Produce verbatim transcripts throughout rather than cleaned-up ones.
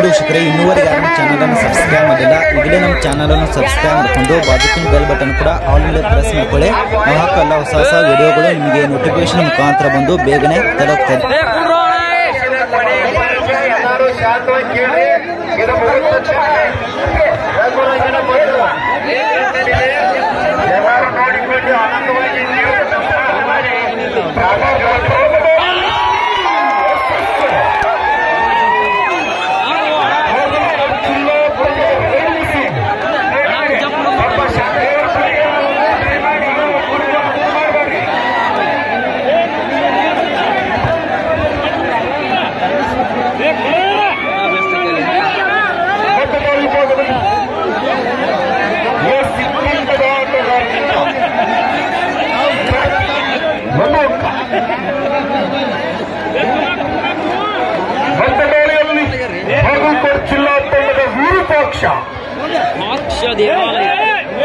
ನೋಡಿ ವೀಕ್ಷಕರೇ, ಇನ್ನೂವರೆಗೆ ಯಾರು ನಮ್ಮ ಚಾನಲನ್ನು ಸಬ್ಸ್ಕ್ರೈಬ್ ಮಾಡಿಲ್ಲ, ಈಗಲೇ ನಮ್ಮ ಚಾನಲನ್ನು ಸಬ್ಸ್ಕ್ರೈಬ್ ಮಾಡಿಕೊಂಡು ಬಾಜುಕಿನ ಬೆಲ್ ಬಟನ್ ಕೂಡ ಆಲ್ ಮೇಲೆ ಪ್ರೆಸ್ ಮಾಡ್ಕೊಳ್ಳಿ. ನಾವು ಹಾಕಲ್ಲ ಹೊಸ ಹೊಸ ವಿಡಿಯೋಗಳು ನಿಮಗೆ ನೋಟಿಫಿಕೇಶನ್ ಮುಖಾಂತರ ಬಂದು ಬೇಗನೆ ತಲುಪ್ತದೆ. ಜಿಲ್ಲಾ ತಂಡದ ವಿರೂಪಾಕ್ಷ ದೇವಾಲಯ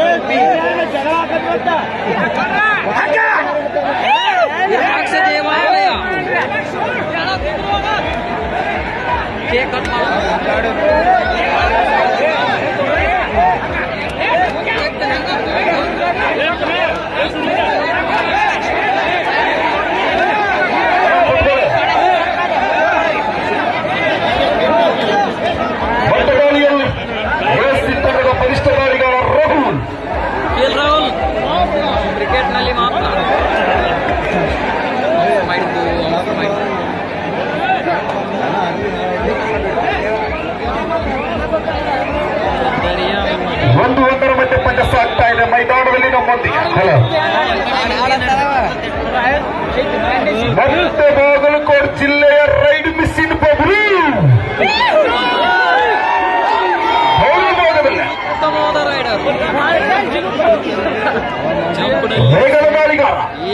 ದೇವಾಲಯ ಬಲಿಷ್ಠ ದಾಳಿಗಾರ ರಾಹುಲ್ ರಾಹುಲ್ ಕ್ರಿಕೆಟ್ನಲ್ಲಿ ಮಾತ್ರ ಒಂದು ಒಂದರ ಮಧ್ಯೆ ಪಂದ್ಯ ಸಾಗ್ತಾ ಇದೆ ಮೈದಾನದಲ್ಲಿ ನಮ್ಮೊಂದಿಗೆ. ಮತ್ತೆ ಬಾಗಲಕೋಟೆ ಜಿಲ್ಲೆಯ ರೈಡ್ ಮಿಸ್ಸಿನ್ ಬಬ್ಲು ವೇಗದ ದಾಳಿಗಾರ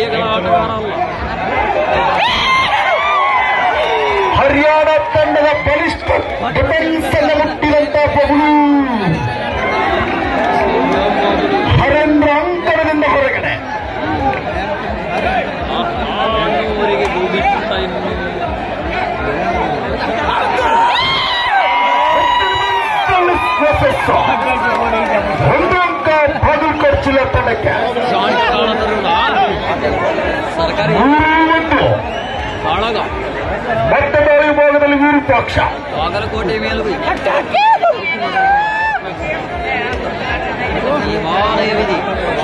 ಹರಿಯಾಣ ತಂಡದ ಬಲಿಷ್ಠ ಡಿಫೆನ್ಸ್ ಅನ್ನು ಮುಟ್ಟಿದಂತ ಬಬ್ಲು ಹರೇಂದ್ರ ಅಂತರದಿಂದ ಹೊರಗಡೆ. ಒಂದು ಅಂಕ ಬಾಗಲಕೋಟೆ ಜಿಲ್ಲಾ ತಂಡಕ್ಕೆ. ಮತ್ತೆ ದಾಳಿ ಭಾಗದಲ್ಲಿ ವಿರೂಪಾಕ್ಷ ಬಾಗಲಕೋಟೆ ಮೇಲೂ ದೇವಾಲಯವಿದೆ.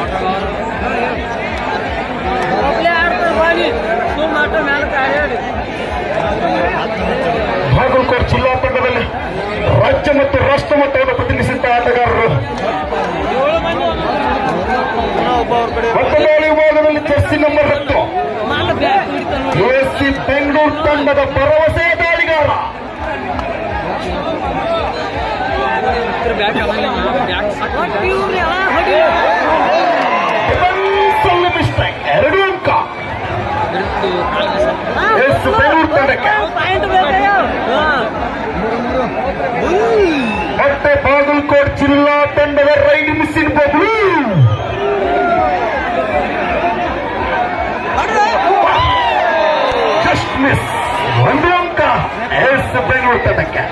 ಬಾಗಲಕೋಟೆ ಜಿಲ್ಲಾ ತಂಡದಲ್ಲಿ ರಾಜ್ಯ ಮತ್ತು ರಾಷ್ಟ್ರ ಮಟ್ಟವನ್ನು ಪ್ರತಿನಿಧಿಸಿದ ಆಟಗಾರರು. ಮತ್ತೆ ದಾಳಿ ವಿಭಾಗದಲ್ಲಿ ಜರ್ಸಿ ನಂಬರ್ ಹತ್ತು ಎಸಿ ಬೆಂಗಳೂರು ತಂಡದ ಭರವಸೆ ದಾಳಿಗಾರ ಮಿಸ್ಟೇಕ್ ಎರಡು ಅಂಕ ಎಸ್ ಬೆಂಗಳೂರು ತಂಡಕ್ಕೆ. ಮತ್ತೆ ಬಾಗಲಕೋಟೆ ಜಿಲ್ಲಾ ತಂಡದ ರೈಡ್ ಮಿಸ್ಸಿನ್ ಬಬ್ಲು ಜಸ್ಟ್ ಮಿಸ್ ಒಂದು ಅಂಕ ಎಸ್ ಬೆಂಗಳೂರು ತಂಡಕ್ಕೆ.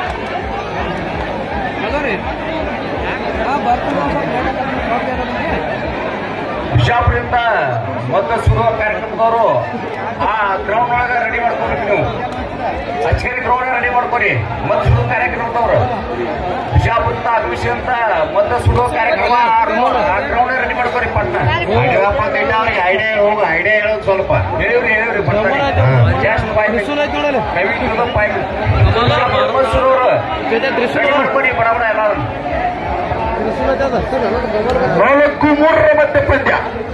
ಬಿಜಾಪುರದಿಂದ ಮೊದಲು ಶುರುವ ಕಾರ್ಯಕ್ರಮದವರು ಆ ಗ್ರೌಂಡ್ ಒಳಗ ರೆಡಿ ಮಾಡ್ಕೊರಿ, ನೀವು ಅಚ್ಚೇರಿ ಗ್ರೌಂಡ್ ರೆಡಿ ಮಾಡ್ಕೊರಿ. ಮೊದಲು ಶುರುವ ಕಾರ್ಯಕ್ರಮದವರು ಬಿಜಾಪುರದಿಂದ ಆಗಮಿಸಿ ಅಂತ ಮೊದಲು ಶುರುವ ಕಾರ್ಯಕ್ರಮ ಆ ಗ್ರೌಂಡ್ ರೆಡಿ ಮಾಡ್ಕೊರಿ. ಪಟ್ಟ ಅವ್ರಿಗೆ ಐಡಿಯಾ ಹೋಗ ಐಡಿಯಾ ಹೇಳೋದು ಸ್ವಲ್ಪ ಹೇಳಿವ್ರಿ ಹೇಳಿವ್ರಿ ಜಾಸ್ತಿ ದಯವಿಟ್ಟು ಮಾಡ್ಕೊರಿ ಬಡ ಬಡ ಎಲ್ಲ. ನಾಲ್ಕು ಮೂರರ ಮಧ್ಯೆ ಪಂದ್ಯ.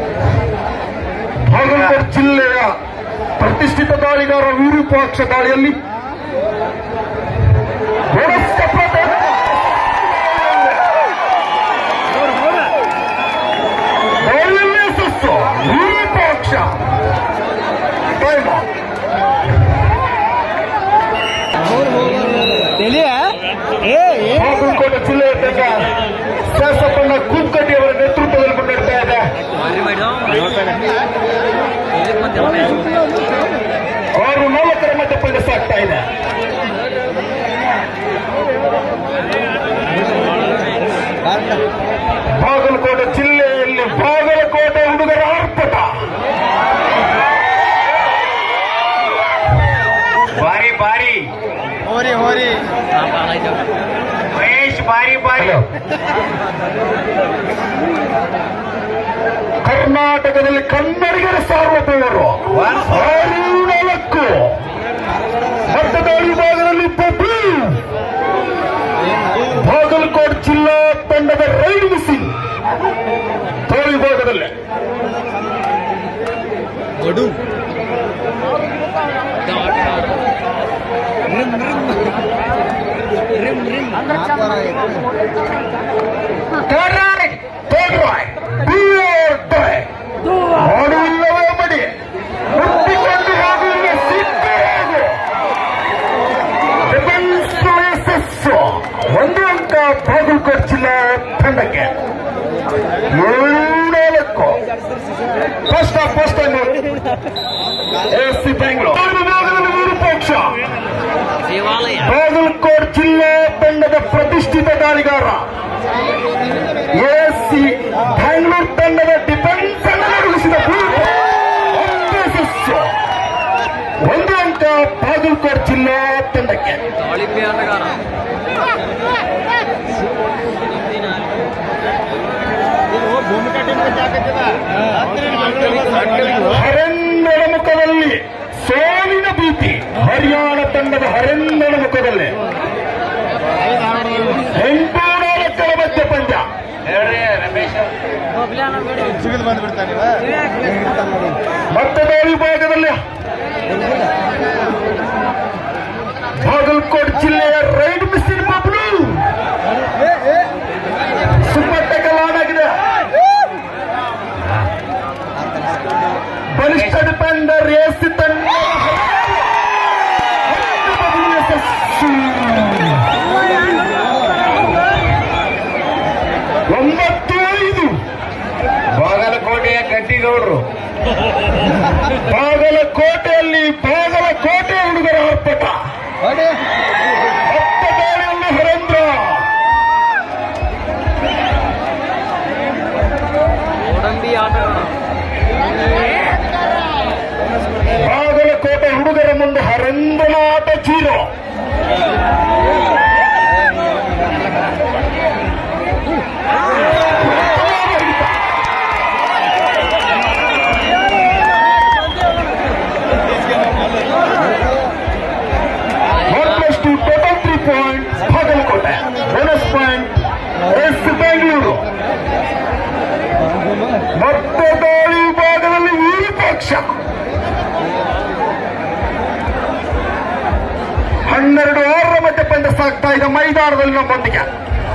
ಬಾಗಲಕೋಟೆ ಜಿಲ್ಲೆಯ ಪ್ರತಿಷ್ಠಿತ ದಾಳಿಗಾರ ವಿರೂಪಾಕ್ಷ ದಾಳಿಯಲ್ಲಿ ದಾಳಿಯಲ್ಲಿ ಯಶಸ್ಸು ವಿರೂಪಾಕ್ಷ. ಬಾಗಲಕೋಟೆ ಜಿಲ್ಲೆಯ ತಂಡ ಶಾಸಕಣ್ಣ ಕೂಪ್ಕಟ್ಟಿ ಅವರ ನೇತೃತ್ವದಲ್ಲಿ ಮುನ್ನಡೆಸ್ತಾ ಇದೆ. ಆರು ನಾಲ್ಕರ ಮಧ್ಯೆ ಪಂದ್ಯ ಸಾಗ್ತಾ ಇದೆ. ಮಹೇಶ್ ಬಾರಿ ಬಾರಿ ಕರ್ನಾಟಕದಲ್ಲಿ ಕನ್ನಡಿಗರ ಸಾರ್ವಭೌಮರು ಆರು ನಾಲ್ಕು ಮತದಾಳಿ ಭಾಗದಲ್ಲಿ ಪಪ್ಪು ಬಾಗಲಕೋಟೆ ಜಿಲ್ಲಾ ತಂಡದ ರೈಡ್ ಮಿಸ್ಸಿಂಗ್ ತೋಳ ವಿಭಾಗದಲ್ಲಿ ಮಾಡುವಿಲ್ಲವೇ ಮಡಿ ಮುಟ್ಟಿಕೊಂಡು ಹೋಗುವ ಸಿಕ್ಕರಾಗು ಯಶಸ್ಸು ಒಂದು ಅಂಕ ಬಾಗಲಕೋಟೆ ಜಿಲ್ಲಾ ತಂಡಕ್ಕೆ ಏಳು ನಾಲ್ಕು first first S C Bengaluru ಮೂರು ಪಕ್ಷ ಬಾಗಲಕೋಟೆ ಜಿಲ್ಲಾ ತಂಡದ ಪ್ರತಿಷ್ಠಿತ ದಾಳಿಗಾರ ಎಸ್ ಸಿ ಬ್ಯಾಂಗ್ಳೂರು ತಂಡದ ಡಿಫೆನ್ಸ್ ಅನ್ನು ನಿರ್ವಹಿಸಿದ ಒಂದು ಅಂಕ ಬಾಗಲಕೋಟೆ ಜಿಲ್ಲಾ ತಂಡಕ್ಕೆ ಹರೆಂದರ ಮುಖದಲ್ಲಿ ಸೋಲಿನ ಭೀತಿ ಹರಿಯಾಣ ತಂಡದ ಹರೆಂದರ ಮುಖದಲ್ಲಿ ಎಂಟು ನಾಲ್ಕರ ಮಧ್ಯ ಪಂದ್ಯ ಮತದಾಳಿ ವಿಭಾಗದಲ್ಲಿ ಬಾಗಲಕೋಟೆ ಜಿಲ್ಲೆಯ ರೈಡ್ ಮಿಸ್ಸಿನ್ ಬಬ್ಲು ಸುಮ್ಮಟ್ಟೆ ಕಲಾನಾಗಿದೆ ಬಲಿಷ್ಠ ಡಿಫೆಂಡರ್ ಎಸ್ ತಂಡ ಒಂಬತ್ತು ಐದು ಬಾಗಲಕೋಟೆಯ ಗಡ್ಡಿಗೌಡರು ಬಾಗಲಕೋಟೆಯಲ್ಲಿ ಬಾಗಲಕೋಟೆ ಹುಡುಗರ ಆರ್ಭಟ ಹತ್ತ ದಾಳಿಯಲ್ಲಿ ಹರೇಂದ್ರ ಬಾಗಲಕೋಟೆ ಹುಡುಗರ ಮುಂದೆ ಹರೇಂದ್ರನ ಆಟ zero point Bagalkot bonus point S Bengaluru ಮತ್ತೆ ದಾಳಿ ವಿಭಾಗದಲ್ಲಿ ವಿರೂಪಾಕ್ಷ ಹನ್ನೆರಡು ಆರರ ಮಧ್ಯೆ ಪಂದ್ಯ ಸಾಗ್ತಾ ಇದೆ ಮೈದಾನದಲ್ಲಿ ನಮ್ಮೊಂದಿಗೆ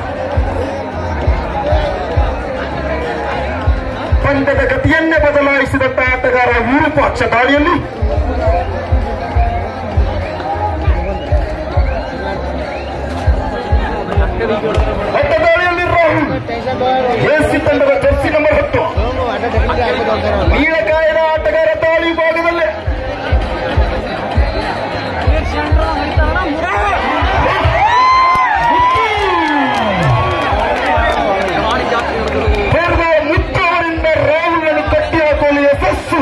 ಪಂದ್ಯದ ಗತಿಯನ್ನೇ ಬದಲಾಯಿಸಿದಂತ ಆಟಗಾರ ವಿರೂಪಾಕ್ಷ ದಾಳಿಯಲ್ಲಿ ಹೊತ್ತ ದಾಳಿಯಲ್ಲಿ ರಾಹುಲ್ ಎಸಿ ತಂಡದ ಜರ್ಸಿ ನಂಬರ್ ಹತ್ತು ನೀಲಕಾಯದ ಆಟಗಾರ ದಾಳಿ ಭಾಗದಲ್ಲಿ ಮುತ್ತು ಅವರಿಂದ ರಾಹುಲ್ ಅನ್ನು ಕಟ್ಟಿ ಹಾಕಲು ಯಶಸ್ಸು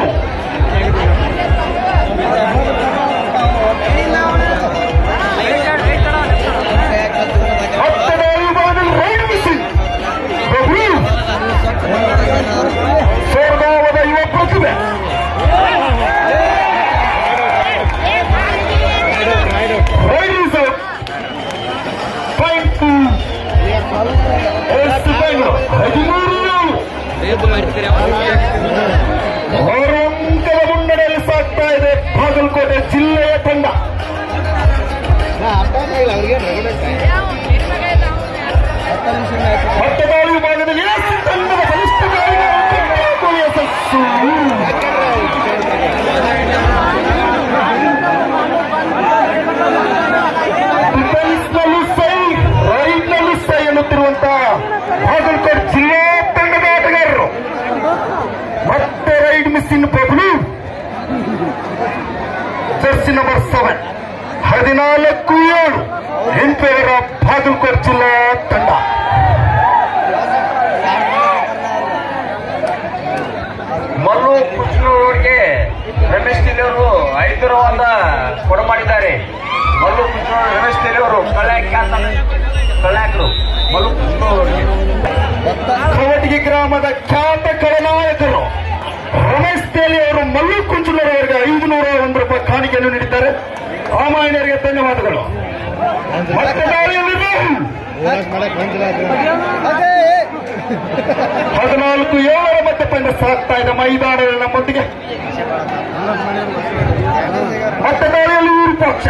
ಸೋರ್ಗಾವದ ಯುವ ಪ್ರತಿಭೆ ಹೊರಂಕದ ಮುನ್ನಡೆಯಲ್ಲಿ ಸಾಗ್ತಾ ಇದೆ ಬಾಗಲಕೋಟೆ ಜಿಲ್ಲೆಯ ತಂಡ ಮತದಾಳಿ ವಿಭಾಗದಲ್ಲಿ ತಂಡದ ಬಲಿಷ್ಠ ಯಶಸ್ಸು ಡಿಫೆನ್ಸ್ನಲ್ಲಿ ಸೈ ರೈಟ್ನಲ್ಲಿ ಸೈ ಎನ್ನುತ್ತಿರುವಂತಹ ಬಾಗಲಕೋಟೆ ಜಿಲ್ಲಾ ತಂಡದ ಆಟಗಾರರು ಮತ್ತೆ ರೈಡ್ ಮಿಸ್ಸಿನ್ ಬಬ್ಲು ಜರ್ಸಿ ನಂಬರ್ ಸೆವೆನ್ ಹದಿನಾಲ್ಕು ಏಳು ಎಂಟುವರ ಬಾಗಲಕೋಟೆ ಜಿಲ್ಲಾ ತಂಡ ಮಲ್ಲು ಕೃಷ್ಣವ್ರಿಗೆ ರಮೇಶ್ ಜಿಲ್ಲೆಯವರು ಐದು ರವಾದ ಕೊಡ ಮಾಡಿದ್ದಾರೆ. ಮಲ್ಲು ಕುಂಚೋಳ ರಮೇಶ್ ತೇಲಿ ಅವರು ಕಳ್ಳ್ಯಾಕ ಕಳ್ಳ್ಯಾಕರು ಮಲ್ಲು ಕುಂಚೋಳ ಕವಟಗಿ ಗ್ರಾಮದ ಖ್ಯಾತ ಕಳನಾಯಕರು ರಮೇಶ್ ತೇಲಿ ಅವರು ಮಲ್ಲು ಕುಂಚಲೂರು ಅವರಿಗೆ ಐದು ನೂರ ಒಂದು ರೂಪಾಯಿ ಕಾಣಿಕೆಯನ್ನು ನೀಡಿದ್ದಾರೆ. ರಾಮಾಯಣರಿಗೆ ಧನ್ಯವಾದಗಳು. ಮತ್ತೆ ದಾಳಿಯಲ್ಲಿ ಹದಿನಾಲ್ಕು ಏಳರ ಮತ್ತೆ ಪಂದ್ಯ ಸಾಗ್ತಾ ಇದೆ ಮೈದಾನದಲ್ಲಿ ನಮ್ಮೊಂದಿಗೆ. ಮತ್ತೆ ದಾಳಿಯಲ್ಲಿ ವಿರೂಪಾಕ್ಷ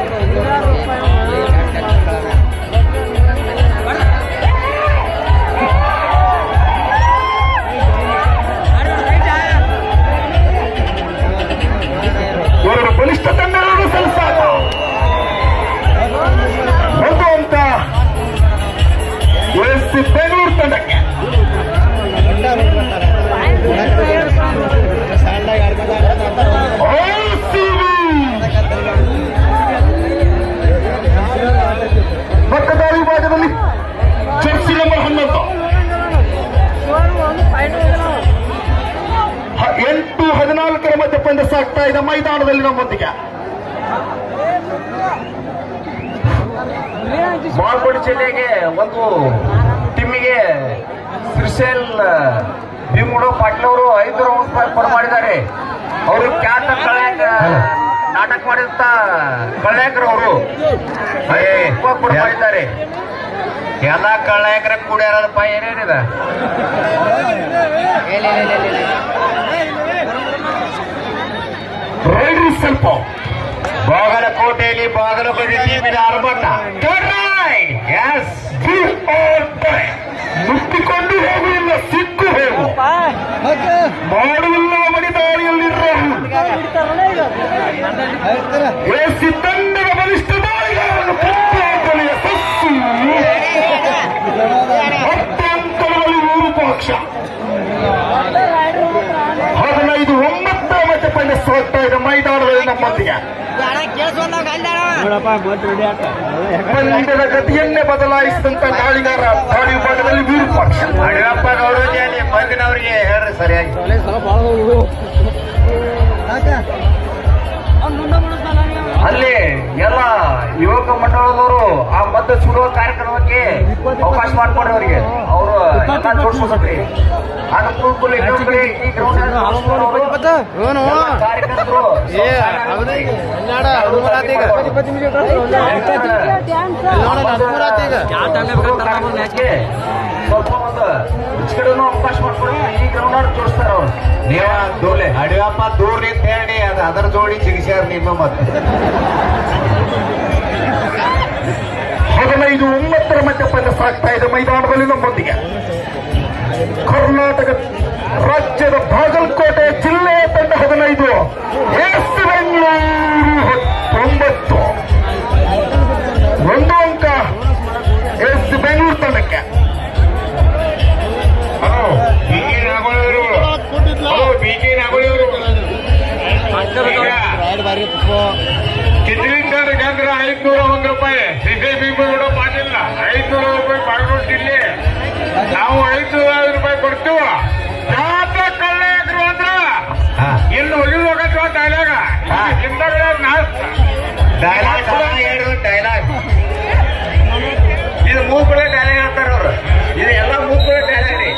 ಎರಡು ಬಲಿಷ್ಠ ತಂಡಗಳನ್ನು ಸಲ್ಲಿಸಾಗ ಒಂದು ಅಂತ ಎಸ್ ಬೆಂಗಳೂರು ತಂಡಕ್ಕೆ ಪಕ್ಕದಾರಿ ಭಾಗದಲ್ಲಿ ಜರ್ಸಿ ನಂಬರ್ ಹನ್ನೊಂದು ಎಂಟು ಹದಿನಾಲ್ಕರ ಮಧ್ಯೆ ಪಂದ್ಯ ಸಾಗ್ತಾ ಇದೆ ಮೈದಾನದಲ್ಲಿ ನಮ್ಮೊಂದಿಗೆ. ಬಾಳ್ಕೋಡಿ ಜಿಲ್ಲೆಗೆ ಒಂದು ಟೀಮಿಗೆ ಶ್ರೀಶೈಲ್ ಭೀಮುಡು ಪಾಟೀಲ್ ಅವರು ಐದು ರೌಂಡ್ ಪರ್ ಮಾಡಿದ್ದಾರೆ. ಅವರು ಖ್ಯಾತ ಕಳ್ಯಾಕ ನಾಟಕ ಮಾಡಿದಂತ ಕಳ್ಯಾಕರು ಅವರು ಪರ್ ಮಾಡಿದ್ದಾರೆ. ಎಲ್ಲ ಕಳ್ಯಾಕರ ಕೂಡ್ಯಾರಪ್ಪ ಏನೇನಿದೆ ರೈಡ್ರಿ ಸ್ವಲ್ಪ ಬಾಗಲಕೋಟೆಯಲ್ಲಿ ಬಾಗಲಕೋಟೆ ಟೀಮಿನ ಆರ್ಭಟ ಮುಟ್ಟಿಕೊಂಡು ಹೋಗುವುದಿಲ್ಲ, ಸಿಕ್ಕು ಹೋಗು ಮಾಡುವುದಿಲ್ಲ ಮಡಿದಾರಿಯಲ್ಲಿ ಎಸಿ ತಂಡದ ಬಲಿಷ್ಠ ದಾಳಿಗಾರನ್ನು ಪುಟ್ಟಾಕಲು ಯಶಸ್ಸು. ಹತ್ತೊಂಬತ್ತರಲ್ಲಿ ವಿರೂಪಾಕ್ಷ ಹದಿನೈದು ಒಂಬತ್ತರ ಮತ್ತೆ ಪಂದ್ಯ ಸಾಗ್ತಾ ಇದೆ ಮೈದಾನದಲ್ಲಿ ನಮ್ಮೊಂದಿಗೆ. ಪಂದ್ಯದ ಗತಿಯನ್ನೇ ಬದಲಾಯಿಸಿದಂತ ದಾಳಿಗಾರ ದಾಳಿ ವಿಭಾಗದಲ್ಲಿ ವಿರೂಪಾಕ್ಷ. ಅಡಿಯಪ್ಪ ಗೌರವಜಿಯಲ್ಲಿ ಬಂದಿನವರಿಗೆ ಹೇಳ್ರಿ ಸರಿಯಾಗಿ. ಅಲ್ಲಿ ಎಲ್ಲ ಯುವಕ ಮಂಡಳದವರು ಆ ಮಧ್ಯ ಸುಡುವ ಕಾರ್ಯಕ್ರಮಕ್ಕೆ ಅವಕಾಶ ಮಾಡಿಕೊಡ್ರಿ ಅವರಿಗೆ. ಅವರು ಎಲ್ಲ ಜೋಡಿಸ್ಬೇಕ್ರಿ. ಅನುಕೂಲ ಇನ್ನೊಂದು ಕಡೆ ಈ ಗ್ರೌಂಡ್ ಕಾರ್ಯಕರ್ತರು ಸ್ವಲ್ಪ ಒಂದು ಕಡೆನೂ ಅವಕಾಶ ಮಾಡ್ಕೊಡ್ರಿ. ಈ ಗ್ರೌಂಡ್ ಜೋಡಿಸ್ತಾರ ಅವ್ರು. ನೀವ ದೋಲೆ ಅಡಿಯಪ್ಪ ದೂರ ನಿಂತ ಹೇಳಿ ಅದು ಅದರ ಜೋಡಿ ಜಿಗಿಸ್ಯಾರ ನಿಮ್ಮ ಮತ್ತೆ. ಹದಿನೈದು ಒಂಬತ್ತರ ಮಧ್ಯ ಪಂದ್ಯ ಸಾಗ್ತಾ ಇದೆ ಮೈದಾನದಲ್ಲಿ ನಮ್ಮೊಂದಿಗೆ. ಕರ್ನಾಟಕ ರಾಜ್ಯದ ಬಾಗಲಕೋಟೆ ಜಿಲ್ಲೆಯ ತಂಡ ಹದಿನೈದು, ಎಸ್ ಬೆಂಗಳೂರು ಒಂಬತ್ತು. ಒಂದು ಅಂಕ ಎಸ್ ಬೆಂಗಳೂರು ತಂಡಕ್ಕೆ. ಬಿಕೆ ನಾಗೋಳಿಯವರು ಬಿಕೆ ನಾಗೋಳಿಯವರು ಕಿದ್ರಿಂದ ಗಂದ್ರ ಐದ್ನೂರ ಒಂದು ರೂಪಾಯಿ ಸಿದ್ದೇ ಭೀಮಗೌಡ ಪಾಟಿಲ್ಲ ಐದ್ನೂರ ರೂಪಾಯಿ ಬಾಗಲಕೋಟೆ ಜಿಲ್ಲೆ. ನಾವು ಐದ್ನೂರ ರೂಪಾಯಿ ಕೊಡ್ತೀವ. ಜಾತ ಕಳ್ಳೆದ್ರು ಅಂದ್ರ ಇನ್ನು ಒಗಿದು ಹೋಗತ್ವ ಡೈಲಾಗ ಡೈಲಾಗ್ ಡೈಲಾಗ್ ಇದು ಮೂಕಳೆ ಡೈಲಾಗ್ ಹೇಳ್ತಾರ ಅವರು. ಇದು ಎಲ್ಲ ಮೂಕಳೆ ಡೈಲಾಗ್ ರೀ.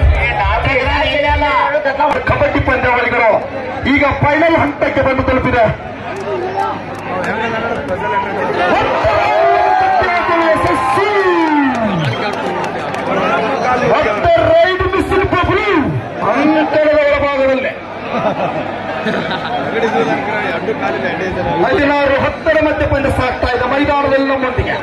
ಕಬಡ್ಡಿ ಪಂದ್ಯಾವಳಿಗಳು ಈಗ ಫೈನಲ್ ಹಂತಕ್ಕೆ ಬಂದು ತಲುಪಿದೆ. ಮತ್ತೆ ರೈಡ್ ಮಿಸ್ಸಿಲ್ ಪ್ರಭು ಅಂತರದ ಒಳಭಾಗದಲ್ಲೇ ಹದಿನಾರು ಹತ್ತರ ಮಧ್ಯೆ ಪಂದ್ಯ ಸಾಗ್ತಾ ಇದೆ ಮೈದಾನದಲ್ಲಿ ನಮ್ಮೊಂದಿಗೆ.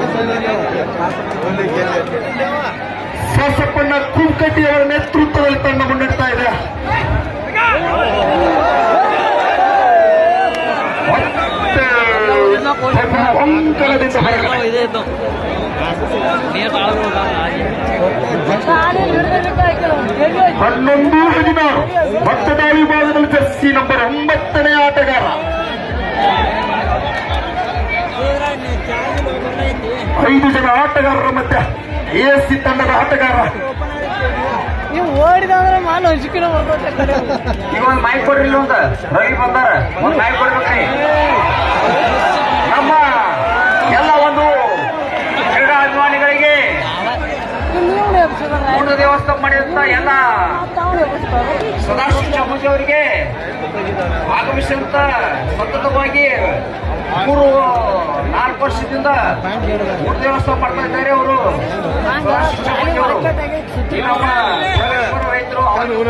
ಸಸಪ್ಪಣ್ಣ ಕುಂಕಟ್ಟಿಯವರ ನೇತೃತ್ವದಲ್ಲಿ ತಂಡ ಮುನ್ನಡೆಸ್ತಾ ಇದೆ. ಅಂಕಣದಿಂದ ಹನ್ನೊಂದು ಹದಿನಾರು ಭಕ್ತದಾಳಿ ವಿಭಾಗದಲ್ಲಿ ಜರ್ಸಿ ನಂಬರ್ ಒಂಬತ್ತನೇ ಆಟಗಾರ ಐದು ಜನ ಆಟಗಾರರ ಮಧ್ಯೆ ಎಸಿ ತಂಡದ ಆಟಗಾರ. ನೀವು ಓಡಿದಂದ್ರೆ ಮಾಲ್ ಹಂಚಿಕೆ ಈಗ ಒಂದು ಮೈಕ್ ಕೊಡ್ರಿ. ಒಂದು ರವಿ ಬಂದಾರ ಒಂದು ಮೈಕ್ ಕೊಡ್ಬೇಕ್ರಿ. ನಮ್ಮ ಎಲ್ಲ ಒಂದು ಕ್ರೀಡಾ ಅಭಿಮಾನಿಗಳಿಗೆ ಊಟ ದೇವಸ್ಥಾನ ಮಾಡಿದಂತ ಎಲ್ಲ ಸದಾಶಿವ ಚಾಮುಂಡಿ ಅವರಿಗೆ ಆಗಮಿಸಿದಂತ ಸತತವಾಗಿ ಮೂರು ನಾಲ್ಕು ವರ್ಷದಿಂದ ಊಟ ದೇವಸ್ಥಾನ ಮಾಡ್ತಾ ಇದ್ದಾರೆ ಅವರು ಸದಾಶಿವ ಚಾಮುಂಡಿ ಅವರು. ಈ ನಮ್ಮ ರೈತರು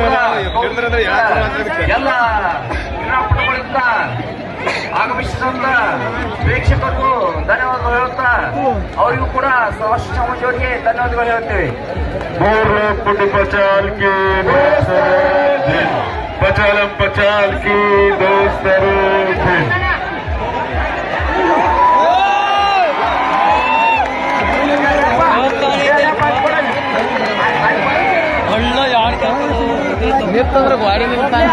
ಎಲ್ಲ ಕ್ರೀಡಾಪಟುಗಳಿಂದ ಆಗಮಿಸಿದಂತ ಪ್ರೇಕ್ಷಕರು ಧನ್ಯವಾದಗಳು ಹೇಳುತ್ತಾ ಅವರಿಗೂ ಕೂಡ ಸದಾಶಿವ ಚಾಮುಂಡಿ ಅವರಿಗೆ ಧನ್ಯವಾದಗಳು ಹೇಳ್ತೇವೆ. पचाल के पचालम पचाल की दोस्तरों ನಿಂತಂದ್ರೆ ಗಾಡಿ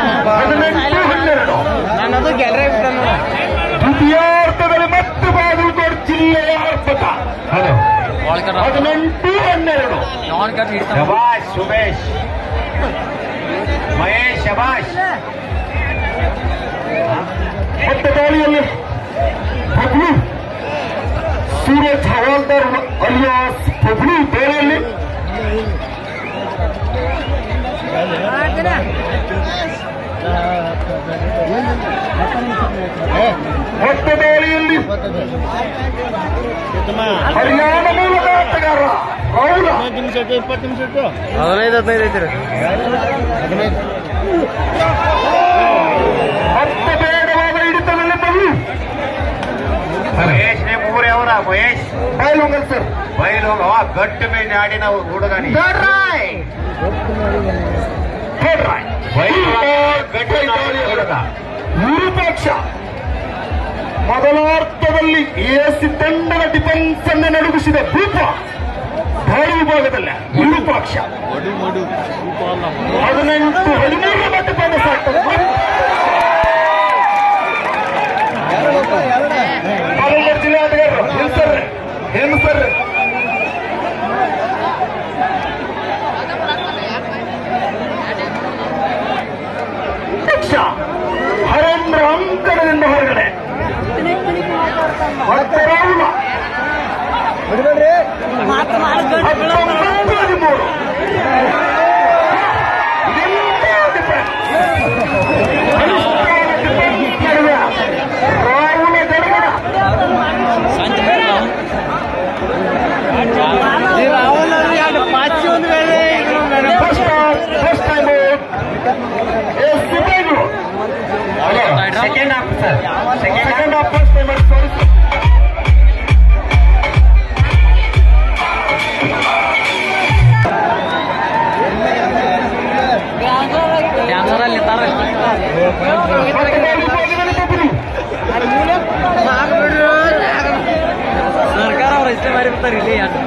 ನನ್ನದು ಗ್ಯಾಲರಿ ದ್ವಿತೀಯಾರ್ಥದಲ್ಲಿ ಮತ್ತು ಬಾಗಲಕೋಟೆ ಜಿಲ್ಲೆಯ ಅರ್ಪಟ ಹದಿನೆಂಟು ಹನ್ನೆರಡು ಶಬಾಷ್ ಸುಮೇಶ್ ಮಹೇಶ್ ಶಬಾಷ್. ಮತ್ತೆ ದಾಳಿಯಲ್ಲಿ ಬಬ್ಲು ಸೂರಜ್ ಹವಾಲ್ದಾರ್ ಅಲಿಯಾಸ್ ಬಬ್ಲು ಬೇರೆಯಲ್ಲಿ ಮತ್ತೆ ದಾಳಿಯಲ್ಲಿ ಹರಿಯಾಣ ಮೂಲದ ಆಟಗಾರ ರಾಹುಲ ಇಪ್ಪತ್ತು ನಿಮಿಷ ಇತ್ತು ಹದಿನೈದು ಹದಿನೈದು ಐತಿ ಮತ್ತೆ ಬೇಗವಾದ ಹಿಡಿತದಲ್ಲಿ ಬಬ್ಲು ಮಹೇಶ್ ಮೂರೇ ಅವರ ಮಹೇಶ್ ಬೈಲೊಂಗಲ್ ಸರ್ ಬಯಲು ಗಟ್ಟು ಮೇಲೆ ಆಡಿನ ಹುಡುಗನಿ ವಿರೂಪಾಕ್ಷ ಮೊದಲಾರ್ಥದಲ್ಲಿ ಎಸಿ ತಂಡದ ಡಿಫೆನ್ಸ್ ಅನ್ನು ನಡುಗಿಸಿದ ಭೂಪ ದಾಳಿ ವಿಭಾಗದಲ್ಲ ವಿರೂಪಾಕ್ಷ ಹದಿನೆಂಟು ಹದಿಮೂರರ ಮಟ್ಟ ಪಾದ ಸಾಕ್ತದೆ. ಬಾಗಲಕೋಟೆ ಜಿಲ್ಲೆ ಆಟಗಾರರು ಏನು ಸರ್ ಏನು ಸರ್ ಹರೇಂದ್ರ ಅಂಕಣದಿಂದ ಹೊರಗಡೆ ಮತ್ತೆ ರಾಹುಲ ಹತ್ತೊಂಬತ್ತು ಹದಿಮೂರು ರಾಹುಲ ಜಡಗಡ first time second half sir second second half first time sorry sir. ಕ್ಯಾಮ್ರಲ್ಲಿ ಸರ್ಕಾರ ಅವ್ರು ಇಷ್ಟೇ ಮಾಡಿ ಬಿಡ್ತಾರೆ ಇಲ್ಲಿ ಯಾಕೆ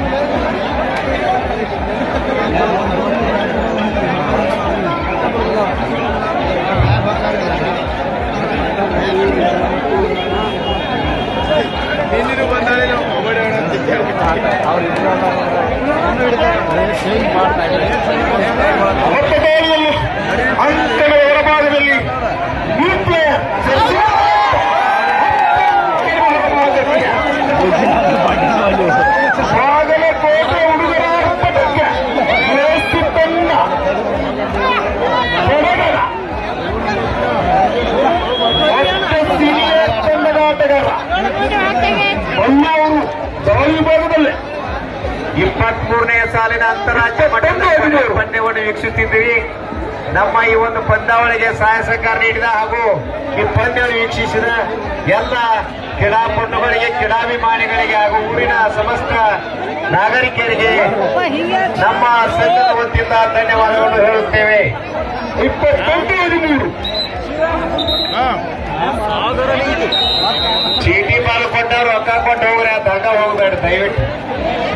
ಅಂಕಣ ಹೊರಭಾಗದಲ್ಲಿ ಬಾಗಲಕೋಟೆ ಹುಡುಗರ ಆರ್ಭಟಕ್ಕೆ ತನ್ನ ಹೊರಗಡ ಸೀನಿಯರ್ ತಂಡದ ಆಟಗಾರ ಬಳ್ಳಾವರು ದಾಳಿ ವಿಭಾಗದಲ್ಲೇ ಇಪ್ಪತ್ತ್ ಮೂರನೇ ಸಾಲಿನ ಅಂತಾರಾಜ್ಯ ಮಟ್ಟದ ಪಂದ್ಯವನ್ನು ವೀಕ್ಷಿಸುತ್ತಿದ್ದೀವಿ. ನಮ್ಮ ಈ ಒಂದು ಪಂದ್ಯಾವಳಿಗೆ ಸಹಾಯ ಸಹಕಾರ ನೀಡಿದ ಹಾಗೂ ಈ ಪಂದ್ಯವನ್ನು ವೀಕ್ಷಿಸಿದ ಎಲ್ಲ ಕ್ರೀಡಾಪಟುಗಳಿಗೆ ಕ್ರೀಡಾಭಿಮಾನಿಗಳಿಗೆ ಹಾಗೂ ಊರಿನ ಸಮಸ್ತ ನಾಗರಿಕರಿಗೆ ನಮ್ಮ ಸಂಘದ ವತಿಯಿಂದ ಧನ್ಯವಾದಗಳನ್ನು ಹೇಳುತ್ತೇವೆ. ಇಪ್ಪತ್ತೆಂಟು ಹದಿಮೂರು ಚೀಟಿ ಬಾಲ್ ಕೊಟ್ಟವ್ರು ರೊಕ್ಕ ಕೊಟ್ಟು ಹೋಗ್ರಿ, ಆ ದಾಗ ಹೋಗ್ಬೇಡ ದಯವಿಟ್ಟು.